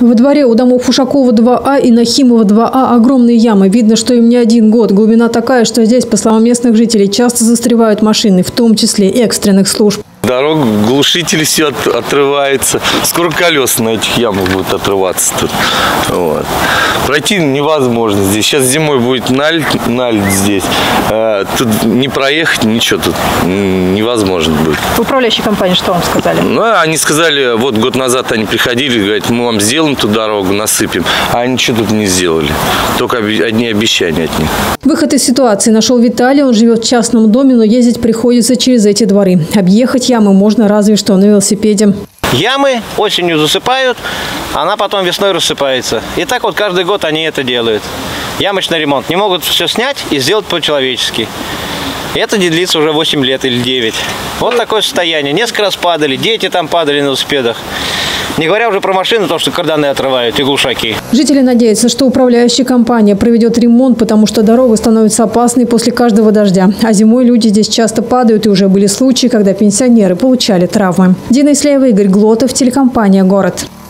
Во дворе у домов Ушакова 2А и Нахимова 2А огромные ямы. Видно, что им не один год. Глубина такая, что здесь, по словам местных жителей, часто застревают машины, в том числе экстренных служб. Дорога, глушители все отрывается. Скоро колеса на этих ямах будут отрываться тут. Вот. Пройти невозможно здесь. Сейчас зимой будет наледь здесь. Тут не проехать, ничего тут невозможно будет. Управляющая компания что вам сказали? Ну, они сказали, вот год назад они приходили, говорят, мы вам сделаем ту дорогу, насыпем. А они ничего тут не сделали. Только одни обещания от них. Выход из ситуации нашел Виталий. Он живет в частном доме, но ездить приходится через эти дворы. Объехать ямы можно разве что на велосипеде. Ямы осенью засыпают, она потом весной рассыпается. И так вот каждый год они это делают. Ямочный ремонт. Не могут все снять и сделать по-человечески. Это не длится уже 8 лет или 9. Вот такое состояние. Несколько раз падали, дети там падали на велосипедах. Не говоря уже про машины, то, что карданы отрывают и глушаки. Жители надеются, что управляющая компания проведет ремонт, потому что дорога становится опасной после каждого дождя. А зимой люди здесь часто падают, и уже были случаи, когда пенсионеры получали травмы. Дина Исляева, Игорь Глотов, телекомпания «Город».